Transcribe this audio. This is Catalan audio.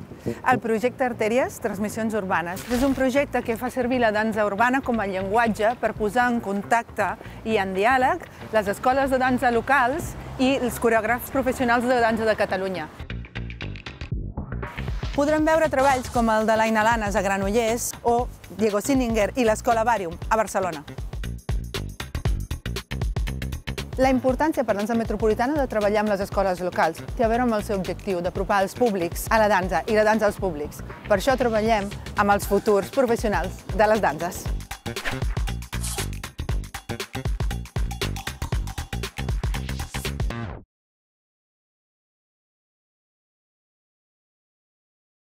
El projecte Artèries, Transmissions Urbanes, és un projecte que fa servir la dansa urbana com a llenguatge per posar en contacte i en diàleg les escoles de dansa locals i els coreògrafs professionals de dansa de Catalunya. Podrem veure treballs com el de l'Aina Lanes a Granollers o Diego Sininger i l'Escola Barium a Barcelona. La importància per dansa metropolitana de treballar amb les escoles locals té a veure amb el seu objectiu d'apropar els públics a la dansa i la dansa als públics. Per això treballem amb els futurs professionals de les danses.